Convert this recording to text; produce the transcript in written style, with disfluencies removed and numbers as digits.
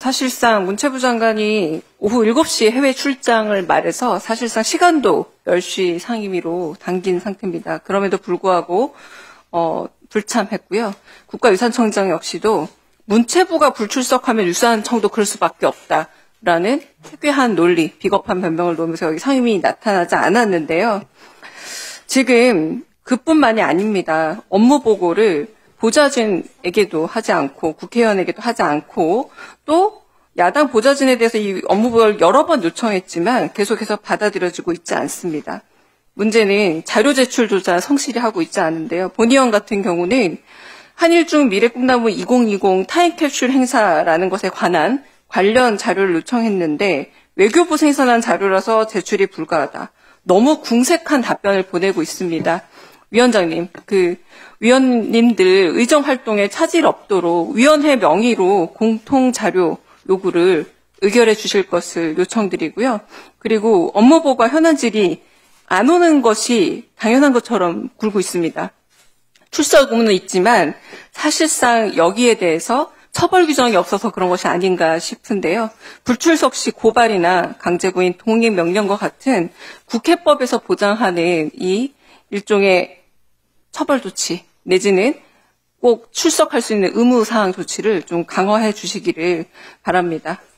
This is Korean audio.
사실상 문체부 장관이 오후 7시에 해외 출장을 말해서 사실상 시간도 10시 상임위로 당긴 상태입니다. 그럼에도 불구하고 불참했고요. 국가유산청장 역시도 문체부가 불출석하면 유산청도 그럴 수밖에 없다라는 해괴한 논리, 비겁한 변명을 놓으면서 여기 상임위 나타나지 않았는데요. 지금 그뿐만이 아닙니다. 업무 보고를 보좌진에게도 하지 않고 국회의원에게도 하지 않고 또 야당 보좌진에 대해서 이 업무 보고를 여러 번 요청했지만 계속해서 받아들여지고 있지 않습니다. 문제는 자료 제출조차 성실히 하고 있지 않은데요. 본 의원 같은 경우는 한일중 미래꿈나무 2020 타임캡슐 행사라는 것에 관한 관련 자료를 요청했는데 외교부 생산한 자료라서 제출이 불가하다. 너무 궁색한 답변을 보내고 있습니다. 위원장님, 위원님들 의정 활동에 차질 없도록 위원회 명의로 공통 자료 요구를 의결해 주실 것을 요청드리고요. 그리고 업무 보고와 현안 질의 안 오는 것이 당연한 것처럼 굴고 있습니다. 출석 의무는 있지만 사실상 여기에 대해서 처벌 규정이 없어서 그런 것이 아닌가 싶은데요. 불출석 시 고발이나 강제구인 독립명령과 같은 국회법에서 보장하는 이 일종의 처벌 조치 내지는 꼭 출석할 수 있는 의무사항 조치를 좀 강화해 주시기를 바랍니다.